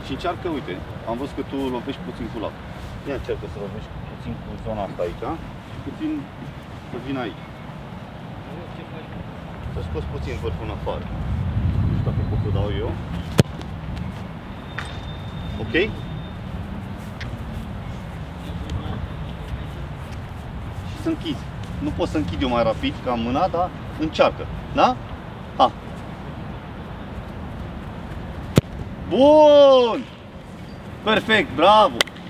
Și încearcă, uite, am văzut că tu lovești puțin cu lap. Ia încearcă să lovești puțin cu zona asta aici, puțin să vină aici. Să scoți puțin vârful în afară. Nu știu dacă pot să dau eu. Ok? Și să închizi. Nu pot să închid eu mai rapid ca mâna, dar încearcă. Da? Ha! Bun! Perfect, bravo!